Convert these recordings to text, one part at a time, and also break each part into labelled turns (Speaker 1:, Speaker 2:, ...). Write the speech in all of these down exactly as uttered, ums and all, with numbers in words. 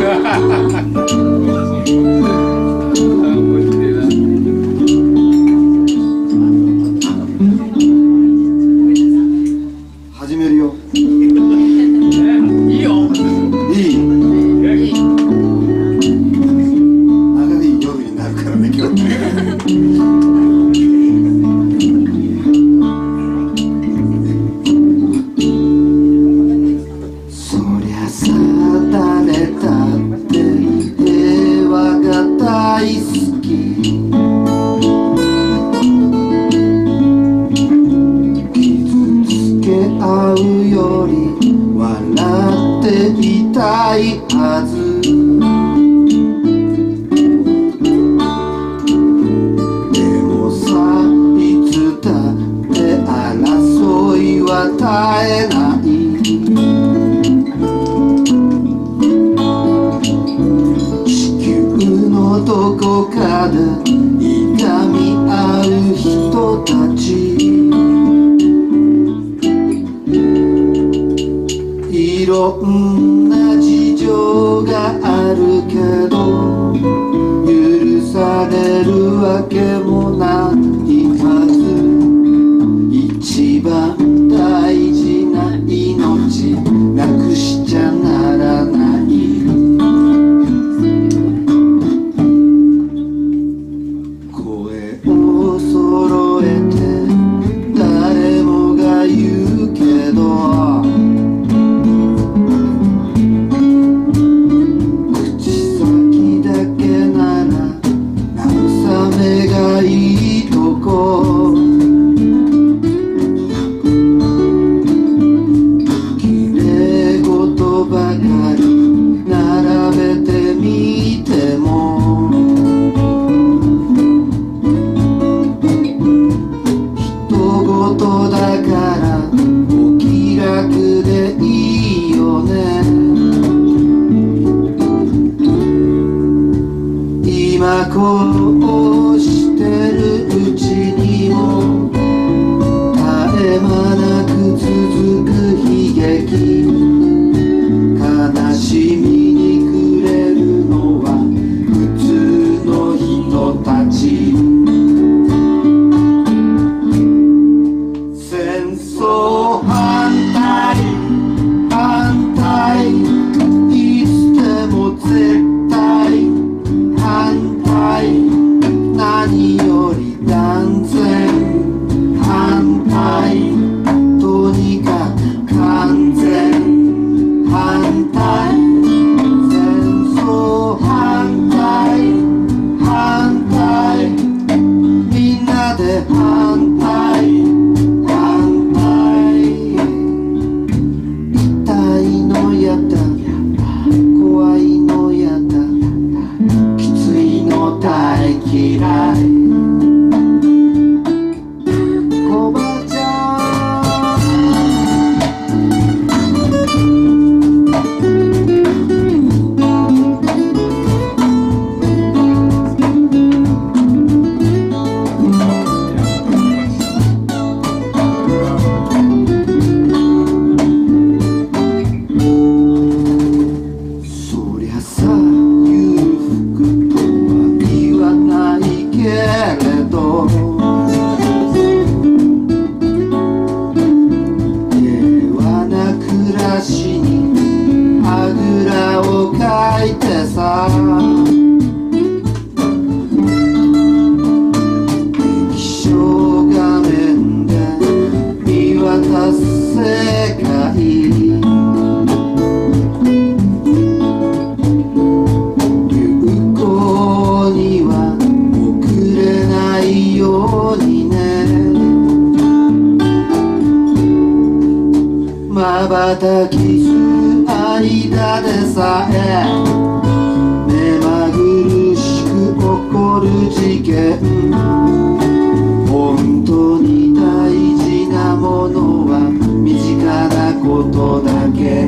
Speaker 1: 始めるよ。いいよ。いい。長い夜になるからね、今日。そりゃさ、誰だって平和が大好き。会うより笑っていたいはず。でもさ、いつだって争いは絶えない。地球のどこかで痛み合う人たち。いろんな事情があるけど許されるわけもないはず。一番大事な命なくしちゃならない。声を揃えて誰もが言うけどいいとこ。きれい事ばかり並べてみても人事だからお気楽でいいよね。今こうしてるうちにも絶え間なく続く悲劇。悲しみに暮れるのは普通の人たち。戦争反対反対いつでも絶対反対。何より断然反対。とにかく完全反対。戦争反対反対。みんなで反対反対。痛いのやだ怖いのやだきついの大嫌い。おばあちゃそりゃさ裕福とは言わないけれど平和な暮らしにあぐらをかいてさ液晶画面で見渡す世界。瞬きする間でさえ目まぐるしく起こる事件。本当に大事なものは身近なことだけ。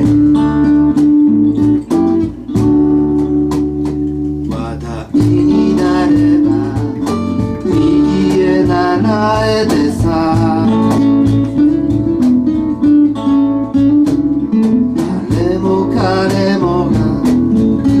Speaker 1: 話題になれば右へ習えでさ彼もが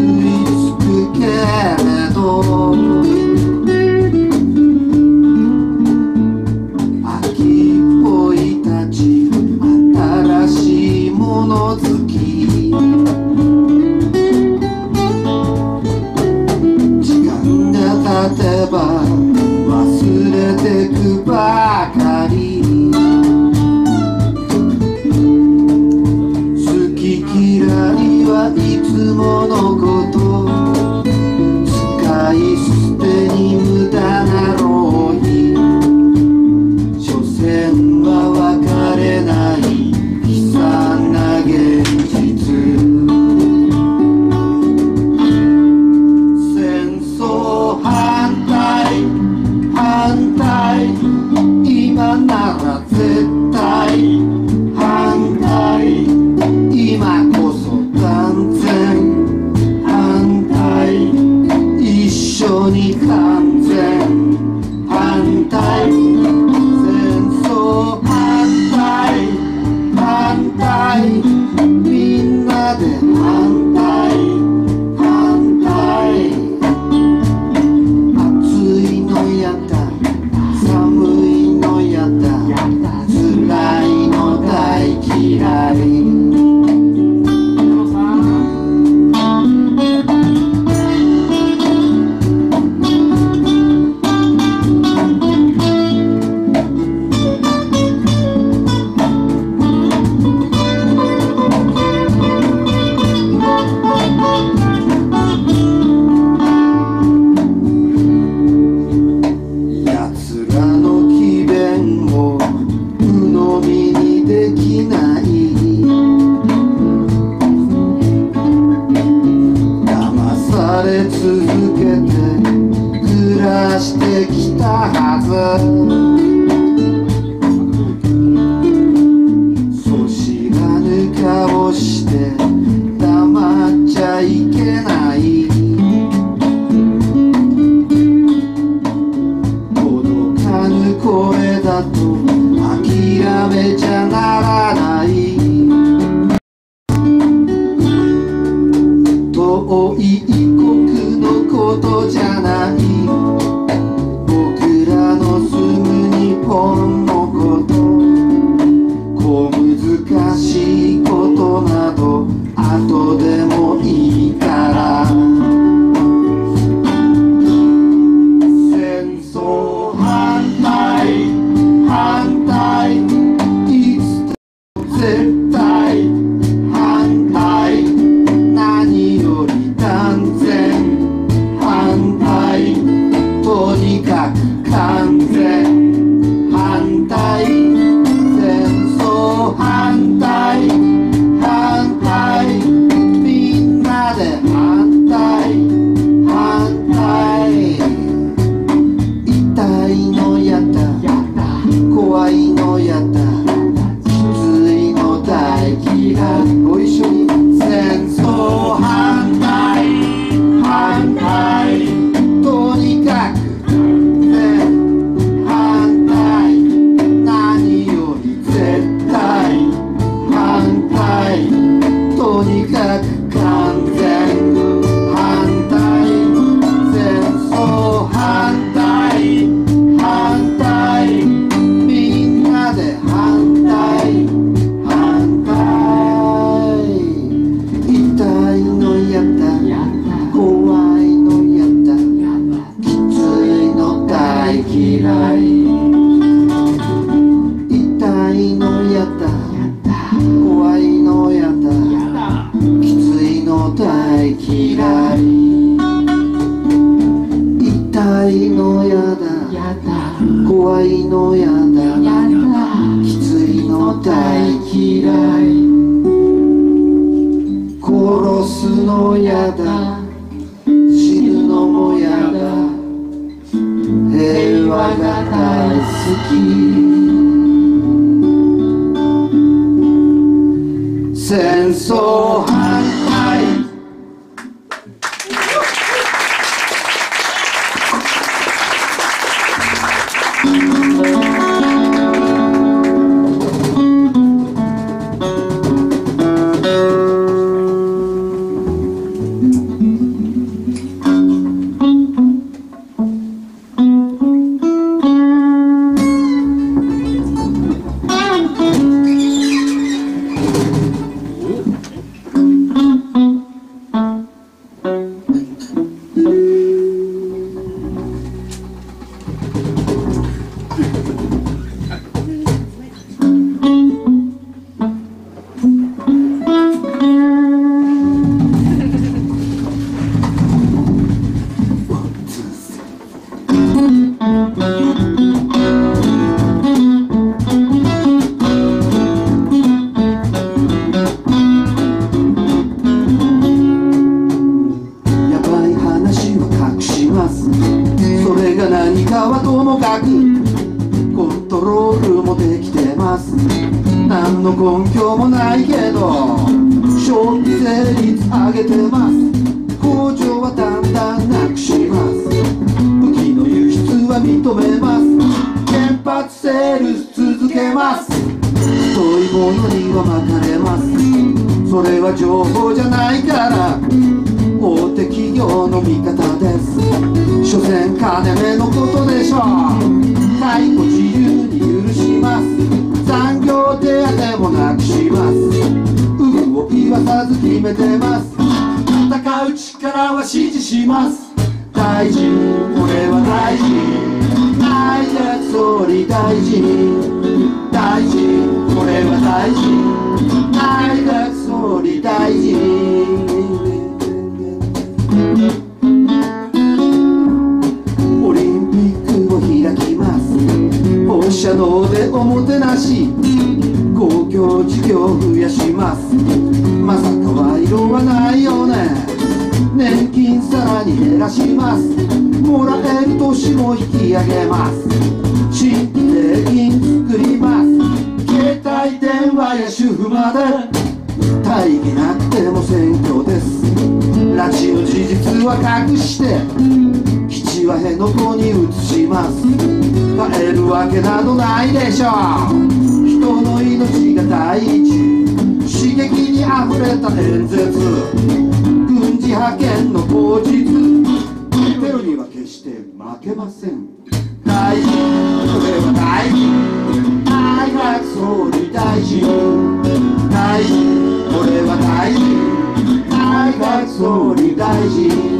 Speaker 1: のこと使い捨てに無駄な浪費所詮は別れない悲惨な現実戦争反対反対今なら絶対反対今こそ断然反対一緒に完全反対戦争反対反対みんなで反対反対暑いのやだ寒いのやだ辛いの大嫌い戦争反対かくコントロールもできてます。何の根拠もないけど消費税率上げてます。工場はだんだんなくします。武器の輸出は認めます。原発セールス続けます。太いものには巻かれます。それは情報じゃないから大手企業の味方です。所詮金目のことでしょう。解雇自由に許します。残業手当もなくします。有無を言わさず決めてます。戦う力は支持します。大臣、これは大臣、内閣総理大臣、大臣、これは大臣、内閣総理大臣。オリンピックを開きます。放射能でおもてなし、公共事業増やします。まさか賄賂はないよね。年金さらに減らします。もらえる年も引き上げます。新規税金作ります。携帯電話や主婦まで大義なくても選挙です。拉致の事実は隠して基地は辺野古に移します。帰るわけなどないでしょう。人の命が第一、刺激にあふれた演説、軍事派遣の口実、テロには決して負けません。大臣、それは大臣、内閣総理大臣、大臣、これは大臣、内閣総理大臣。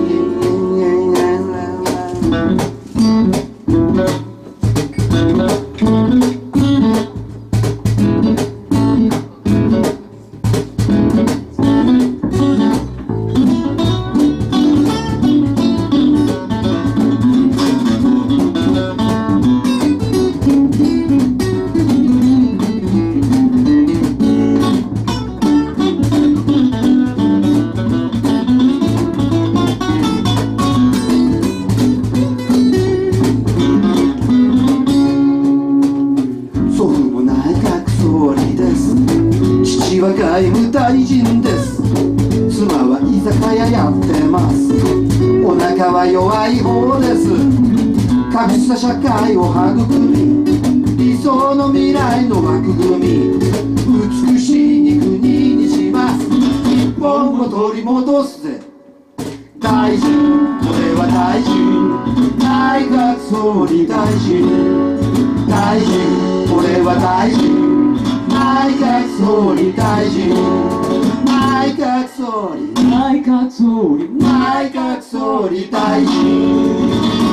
Speaker 1: 父は外務大臣です。妻は居酒屋やってます。お腹は弱い方です。格差社会を育み理想の未来の枠組み、美しい国にします。日本を取り戻すぜ。大臣、これは大臣、内閣総理大臣、大臣、これは大臣、内閣総理大臣、内閣総理、内閣総理、内閣総理大臣。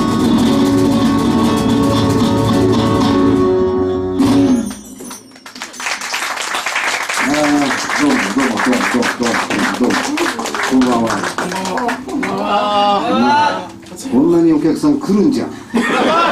Speaker 1: どうもどうもどうもどうもどうもこんばんは。こんなにお客さん来るんじゃん。